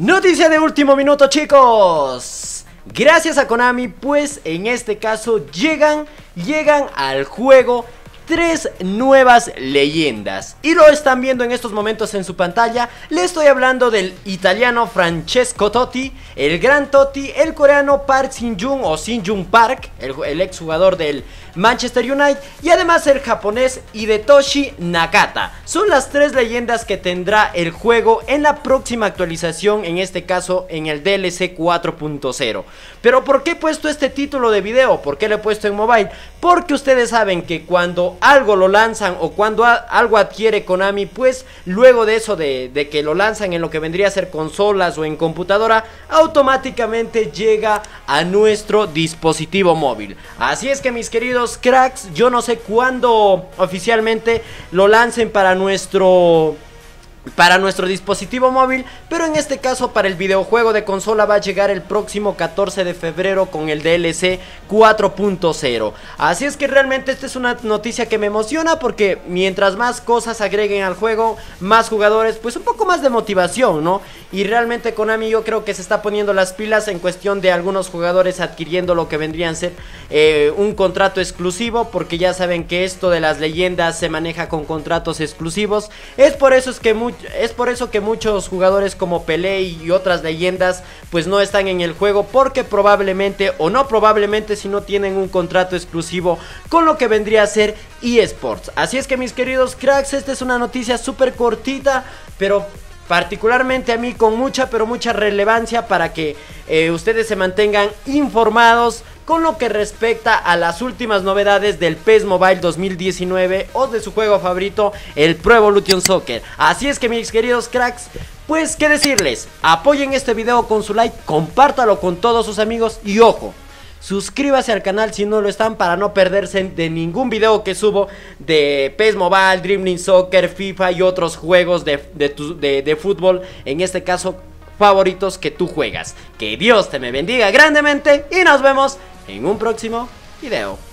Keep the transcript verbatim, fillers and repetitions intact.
Noticia de último minuto, chicos. Gracias a Konami, pues en este caso llegan, llegan al juego tres nuevas leyendas. Y lo están viendo en estos momentos en su pantalla. Le estoy hablando del italiano Francesco Totti, el gran Totti, el coreano Park Shin-jung o Shin-jung Park, el, el exjugador del Manchester United, y además el japonés Hidetoshi Nakata. Son las tres leyendas que tendrá el juego en la próxima actualización, en este caso en el D L C cuatro punto cero. Pero ¿por qué he puesto este título de video? ¿Por qué lo he puesto en mobile? Porque ustedes saben que cuando algo lo lanzan o cuando a, algo adquiere Konami, pues luego de eso de, de que lo lanzan en lo que vendría a ser consolas o en computadora, automáticamente llega a nuestro dispositivo móvil. Así es que, mis queridos cracks, yo no sé cuándo oficialmente lo lancen para nuestro... para nuestro dispositivo móvil, pero en este caso para el videojuego de consola va a llegar el próximo catorce de febrero con el D L C cuatro punto cero. Así es que realmente esta es una noticia que me emociona, porque mientras más cosas agreguen al juego, más jugadores, pues un poco más de motivación, ¿no? Y realmente Konami yo creo que se está poniendo las pilas en cuestión de algunos jugadores adquiriendo lo que vendrían a ser eh, un contrato exclusivo, porque ya saben que esto de las leyendas se maneja con contratos exclusivos. Es por eso es que muchos Es por eso que muchos jugadores como Pelé y otras leyendas pues no están en el juego, porque probablemente o no probablemente si no tienen un contrato exclusivo con lo que vendría a ser eSports. Así es que, mis queridos cracks, esta es una noticia súper cortita, pero particularmente a mí con mucha pero mucha relevancia para que eh, ustedes se mantengan informados con lo que respecta a las últimas novedades del P E S Mobile dos mil diecinueve o de su juego favorito, el Pro Evolution Soccer. Así es que, mis queridos cracks, pues qué decirles, apoyen este video con su like, compártalo con todos sus amigos y ojo, suscríbase al canal si no lo están, para no perderse de ningún video que subo de P E S Mobile, Dream Team Soccer, FIFA y otros juegos de, de, tu, de, de fútbol, en este caso favoritos que tú juegas. Que Dios te me bendiga grandemente y nos vemos en un próximo video.